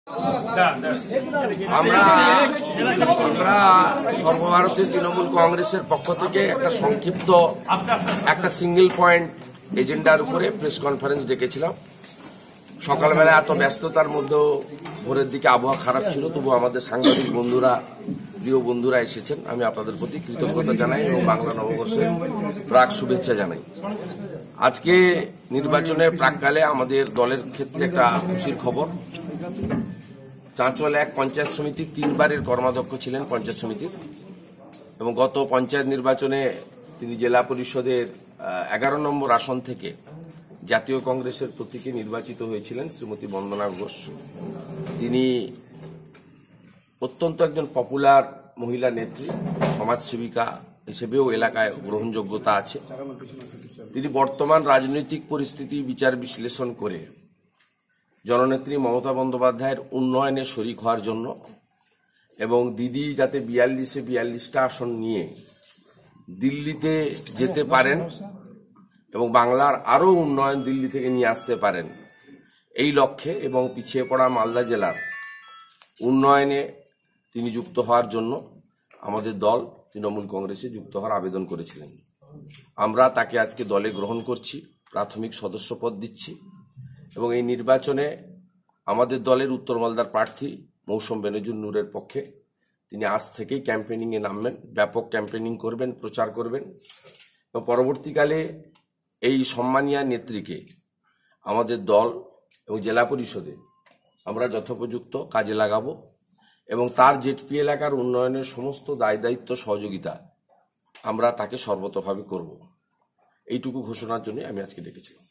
আমরা সর্বভারতীয় তৃণমূল কংগ্রেসের পক্ষ থেকে একটা সংক্ষিপ্ত একটা সিঙ্গেল পয়েন্ট এজেন্ডার উপরে প্রেস কনফারেন্স ডেকেছিলাম। সকালবেলা এত ব্যস্ততার মধ্যেও ভোরের দিকে আবহাওয়া খারাপ ছিল, তবু আমাদের সাংবাদিক বন্ধুরা, প্রিয় বন্ধুরা এসেছেন। আমি আপনাদের প্রতি কৃতজ্ঞতা জানাই এবং বাংলা নববর্ষের প্রাক শুভেচ্ছা জানাই। আজকে নির্বাচনের প্রাককালে আমাদের দলের ক্ষেত্রে একটা খুশির খবর। চাঁচল এক পঞ্চায়েত সমিতির 3 বারের কর্মাধ্যক্ষ ছিলেন পঞ্চায়েত সমিতির, এবং গত পঞ্চায়েত নির্বাচনে তিনি জেলা পরিষদের 11 নম্বর আসন থেকে জাতীয় কংগ্রেসের প্রতীকে নির্বাচিত হয়েছিলেন শ্রীমতী বন্দনা ঘোষ। তিনি অত্যন্ত একজন পপুলার মহিলা নেত্রী, সমাজসেবিকা হিসেবেও এলাকায় গ্রহণযোগ্যতা আছে। তিনি বর্তমান রাজনৈতিক পরিস্থিতি বিচার বিশ্লেষণ করে জননেত্রী মমতা বন্দ্যোপাধ্যায়ের উন্নয়নে শরিক হওয়ার জন্য এবং দিদি যাতে 42টা আসন নিয়ে দিল্লিতে যেতে পারেন এবং বাংলার আরও উন্নয়ন দিল্লি থেকে নিয়ে আসতে পারেন, এই লক্ষ্যে এবং পিছিয়ে পড়া মালদা জেলার উন্নয়নে তিনি যুক্ত হওয়ার জন্য আমাদের দল তৃণমূল কংগ্রেসে যুক্ত হওয়ার আবেদন করেছিলেন। আমরা তাকে আজকে দলে গ্রহণ করছি, প্রাথমিক সদস্যপদ দিচ্ছি এবং এই নির্বাচনে আমাদের দলের উত্তর মালদার প্রার্থী মৌসুম বেনজির নূরের পক্ষে তিনি আজ থেকেই ক্যাম্পেনিংয়ে নামবেন, ব্যাপক ক্যাম্পেনিং করবেন, প্রচার করবেন এবং পরবর্তীকালে এই সম্মানীয় নেত্রীকে আমাদের দল এবং জেলা পরিষদে আমরা যথোপযুক্ত কাজে লাগাবো এবং তার জেডপি এলাকার উন্নয়নের সমস্ত দায় দায়িত্ব সহযোগিতা আমরা তাকে সর্বতোভাবে করব। এইটুকু ঘোষণার জন্য আমি আজকে ডেকেছিলাম।